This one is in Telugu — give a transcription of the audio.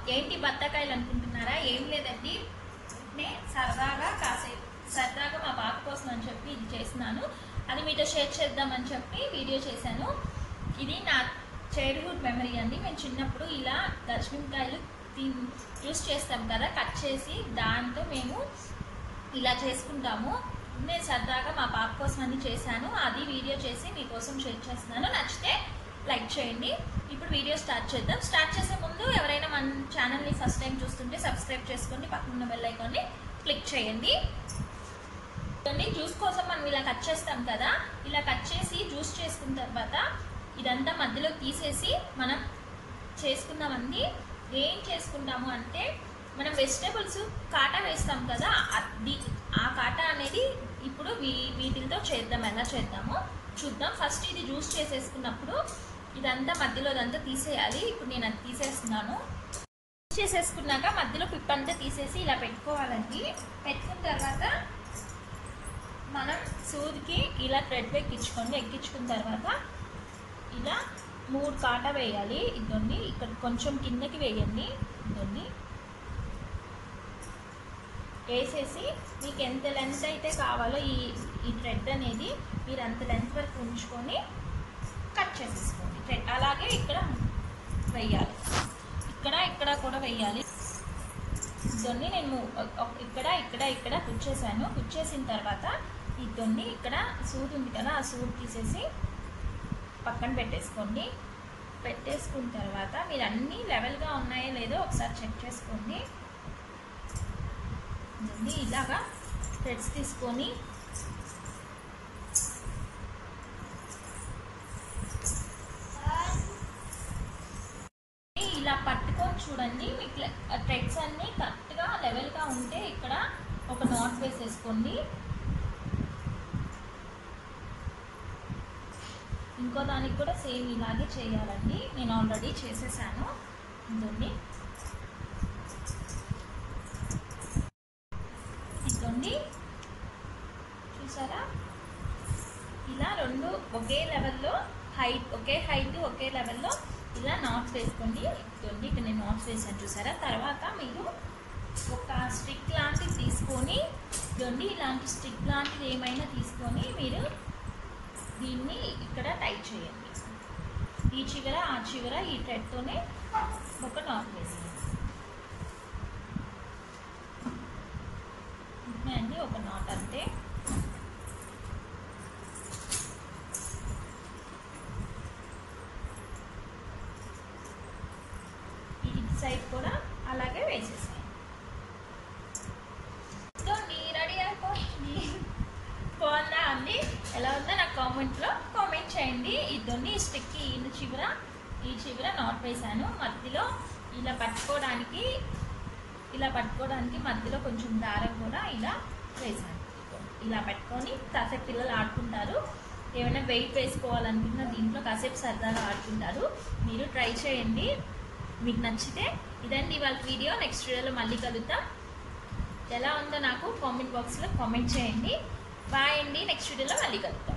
ఏంటి బత్తాకాయలు అనుకుంటున్నారా? ఏం లేదండి, నేను సరదాగా మా పాప కోసం అని చెప్పి ఇది చేస్తున్నాను. అది మీతో షేర్ చేద్దామని చెప్పి వీడియో చేశాను. ఇది నా చైల్డ్హుడ్ మెమరీ అండి. మేము చిన్నప్పుడు ఇలా దర్శనకాయలు యూస్ చేస్తాం కదా, కట్ చేసి దాంతో మేము ఇలా చేసుకుంటాము. నేను సరదాగా మా పాప కోసం అని చేశాను. అది వీడియో చేసి మీకోసం షేర్ చేస్తున్నాను. నచ్చితే లైక్ చేయండి. ఇప్పుడు వీడియో స్టార్ట్ చేద్దాం. స్టార్ట్ చేసే ముందు ఎవరైనా మన ఛానల్ని ఫస్ట్ టైం చూస్తుంటే సబ్స్క్రైబ్ చేసుకోండి, పక్కన బెల్ ఐకాన్ని క్లిక్ చేయండి. జ్యూస్ కోసం మనం ఇలా కట్ చేస్తాం కదా, ఇలా కట్ చేసి జ్యూస్ చేసుకున్న తర్వాత ఇదంతా మధ్యలో తీసేసి మనం చేసుకుందామండి. ఏం చేసుకుంటాము అంటే, మనం వెజిటేబుల్స్ కాటా వేస్తాం కదా, ఆ కాటా అనేది ఇప్పుడు వీటితో చేద్దాం. ఎలా చేద్దామో చూద్దాం. ఫస్ట్ ఇది జ్యూస్ చేసేసుకున్నప్పుడు ఇదంతా మధ్యలో ఇదంతా తీసేయాలి. ఇప్పుడు నేను అది తీసేస్తున్నాను. చేసేసుకున్నాక మధ్యలో పిప్పంతా తీసేసి ఇలా పెట్టుకోవాలండి. పెట్టుకున్న తర్వాత మనం సూదికి ఇలా థ్రెడ్ ఎక్కించుకున్న తర్వాత ఇలా 3 కాటా వేయాలి. ఇదండి, ఇక్కడ కొంచెం కిందకి వేయండి. ఇదండి వేసేసి మీకు ఎంత లెంత్ అయితే కావాలో ఈ థ్రెడ్ అనేది మీరు అంత లెంత్ వరకు ఉంచుకొని కట్ చేసేసుకోండి. థ్రెడ్ అలాగే ఇక్కడ వేయాలి, ఇక్కడ కూడా వేయాలి. ఇదొన్ని నేను ఇక్కడ కుచ్చేసాను. కుచ్చేసిన తర్వాత ఇదొన్ని ఇక్కడ సూది ఉంది కదా, ఆ సూది తీసేసి పక్కన పెట్టేసుకోండి. పెట్టేసుకున్న తర్వాత మీరు అన్నీ లెవెల్గా ఉన్నాయో లేదో ఒకసారి చెక్ చేసుకోండి. ఇలాగా థ్రెడ్స్ తీసుకొని ఇలా పట్టుకొని చూడండి. మీకు థ్రెడ్స్ అన్నీ కరెక్ట్గా లెవెల్గా ఉంటే ఇక్కడ ఒక నాట్ వేసేసుకోండి. ఇంకో దానికి కూడా సేమ్ ఇలాగే చేయాలండి. నేను ఆల్రెడీ చేసేసాను. ఇదండి చూసారా, ఇలా రెండు ఒకే లెవెల్లో ఒకే హైట్ ఒకే లెవెల్లో ఇలా నాట్స్ వేసుకోండి. ఇదండి, ఇక్కడ నేను నాట్స్ వేసాను చూసారా. తర్వాత మీరు ఒక స్టిక్ లాంటిది తీసుకొని ఇదండి, ఇలాంటి స్టిక్ లాంటిది ఏమైనా తీసుకొని మీరు దీన్ని ఇక్కడ టైట్ చేయండి. ఈ చివర ఆ చివర ఈ థ్రెడ్తోనే ఒక నాట్ వేసేయండి. అండి ఒక నాట్ అంతే. ఈ సైడ్ కూడా అలాగే వేసేసాయి. రెడీ అయిపోయింది. బాగుందా అండి? ఎలా ఉందో నాకు కామెంట్లో కామెంట్ చేయండి. ఇదొన్ని స్టిక్కి ఈ చివర నాట్ వేసాను. మధ్యలో ఇలా పట్టుకోవడానికి మధ్యలో కొంచెం దారం కూడా ఇలా వేసాను. ఇలా పెట్టుకొని కాసేపు పిల్లలు ఆడుకుంటారు. ఏమైనా వెయిట్ వేసుకోవాలనుకున్న దీంట్లో కాసేపు సరదాగా ఆడుకుంటారు. మీరు ట్రై చేయండి, మీకు నచ్చితే. ఇదండి ఇవాళ వీడియో. నెక్స్ట్ వీడియోలో మళ్ళీ కలుద్దాం. ఎలా ఉందో నాకు కామెంట్ బాక్స్లో కామెంట్ చేయండి. బాయ్ అండి. నెక్స్ట్ వీడియోలో మళ్ళీ కలుద్దాం.